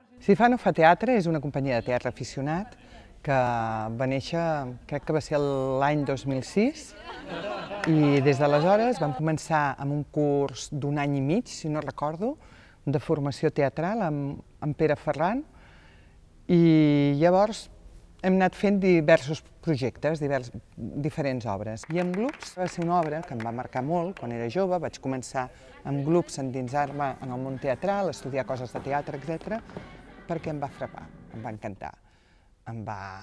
Si fa no fa teatre és una companyia de teatre aficionat que va néixer, crec que va ser l'any 2006, i des d'aleshores vam començar amb un curs d'un any i mig, si no recordo, de formació teatral amb Pere Ferran, i llavors hem anat fent diversos projectes, diferents obres. I amb grups va ser una obra que em va marcar molt quan era jove. Vaig començar amb grups a endinsar-me en el món teatral, a estudiar coses de teatre, etc., perquè em va frapar, em va encantar, em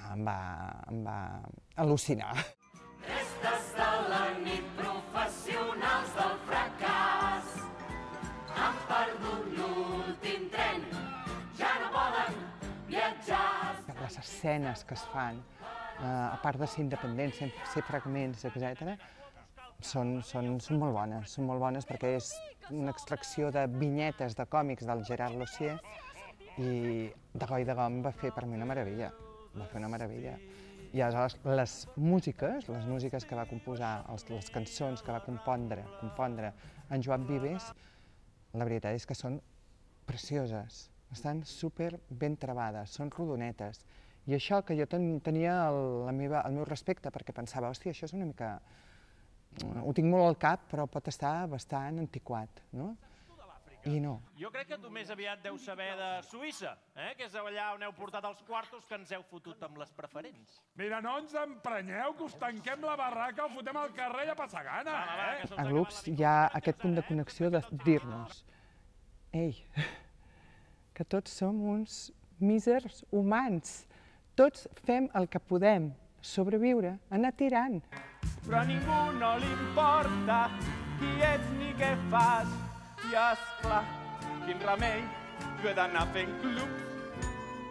va al·lucinar. Restes de la nit, professionals del fracàs, han perdut l'últim tren, ja no poden viatjar. Les escenes que es fan, a part de ser independents, ser fragments, etc., són molt bones perquè és una extracció de vinyetes de còmics del Gerard Lossier, i de Goi de Gom va fer per mi una meravella, va fer una meravella. I aleshores les músiques que va composar, les cançons que va compondre en Joan Vives, la veritat és que són precioses. Estan super ben travades, són rodonetes. I això que jo tenia el meu respecte, perquè pensava, hòstia, això és una mica... Ho tinc molt al cap, però pot estar bastant antiquat, no? I no. Jo crec que tu més aviat deus saber de Suïssa, que és allà on heu portat els quartos que ens heu fotut amb les preferents. Mira, no ens emprenyeu, que us tanquem la barraca, ho fotem al carrer i a passar gana, A grups hi ha aquest punt de connexió de dir-nos, ei, que tots som uns mísers humans. Tots fem el que podem, sobreviure, anar tirant. Però a ningú no li importa qui ets ni què fas. I esclar, quin remei, jo he d'anar fent clubs,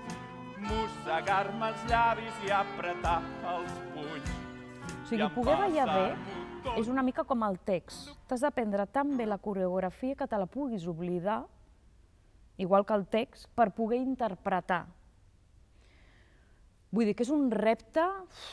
mossegar-me els llavis i apretar els punys. O sigui, poder ballar bé és una mica com el text. T'has d'aprendre tan bé la coreografia que te la puguis oblidar, igual que el text, per poder interpretar. Vull dir que és un repte,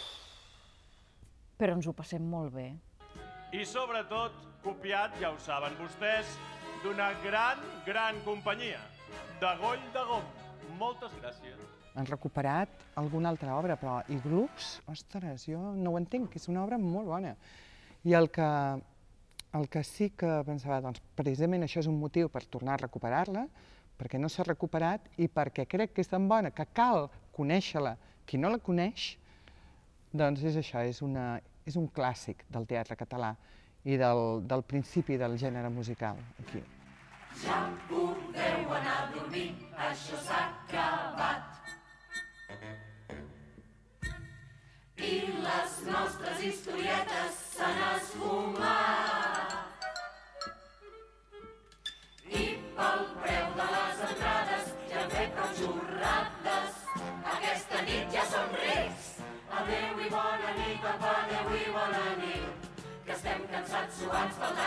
però ens ho passem molt bé. I sobretot, copiat, ja ho saben vostès, d'una gran companyia, de Goi de Gom. Moltes gràcies. Han recuperat alguna altra obra, però i grups, ostres, jo no ho entenc, que és una obra molt bona. I el que sí que pensava, doncs precisament això és un motiu per tornar a recuperar-la, perquè no s'ha recuperat i perquè crec que és tan bona que cal conèixer-la qui no la coneix, doncs és això, és un clàssic del teatre català i del principi del gènere musical aquí. Ja podeu anar a dormir, això s'ha acabat. I les nostres historietes s'han esfumat. I pel preu de les entrades ja hem fet prou xorrades. Aquesta nit ja som rics. Adéu i bona nit, apa, adéu i bona nit. Que estem cansats, suats, faltant